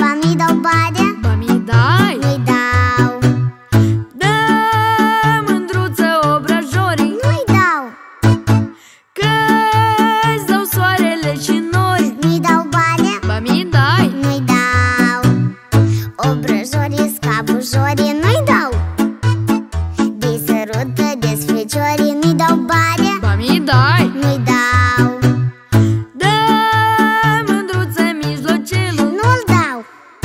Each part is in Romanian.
mi dau bani? Ba mi dai? Nu-i dau. Dă, mândruță, obrajorii, Nu-i dau. că-ți dau soarele și nori. Mi dau bani? Ba mi dai? Nu-i dau. Obrăjorii, scabujorii, nu-i dau. De sărută, de sfeciorii, nu-i dau bani? Ba mi dai? Nu-i dau. Dă, mândruță, mijlocelul, Nu-l dau.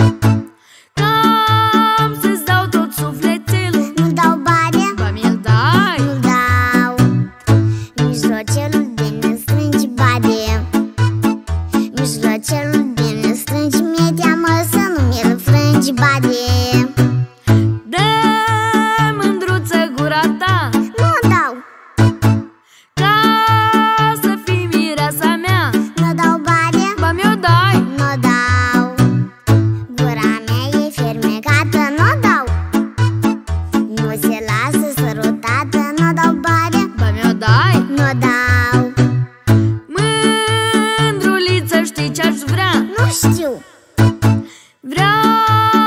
că-am să-ți dau tot sufletelul. Nu dau bani? Ba mi-l dai? Nu-l dau. Mijlocelul bine strângi bani. Mijlocelul bine strângi, mi-e teamă să nu mi-l frângi bani. Dă, mândruță, gura ta, Nu dau. ca să fii mireasa mea. Nu dau bani? Ba mi-o dai? Nu dau. Gura mea e fermecată, nu dau. Nu se lasă sărutată, nu dau bani? Ba mi-o dai? Nu dau. Mândruliță, știi ce-aș vrea? Nu știu. Vreau